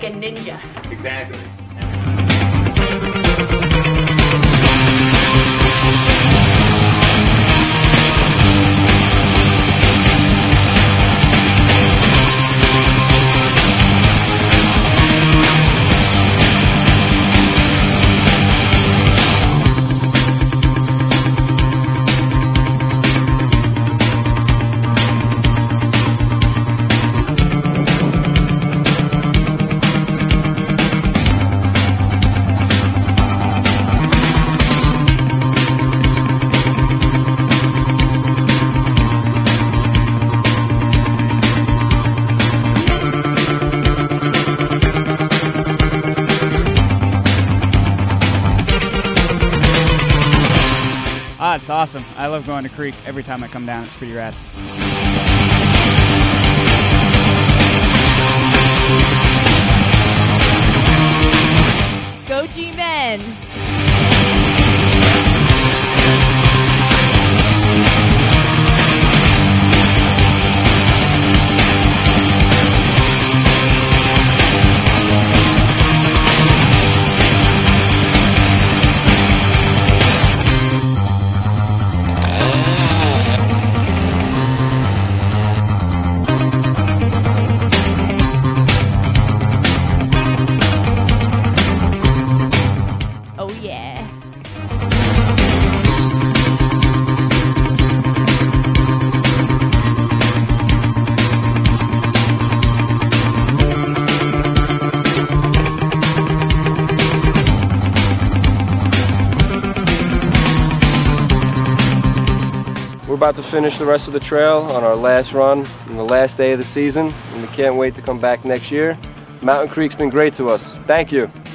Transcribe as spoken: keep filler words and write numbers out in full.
a ninja. Exactly. Ah, it's awesome. I love going to Creek every time I come down. It's pretty rad. Go G-Men! Oh yeah. We're about to finish the rest of the trail on our last run on the last day of the season, and we can't wait to come back next year. Mountain Creek's been great to us. Thank you.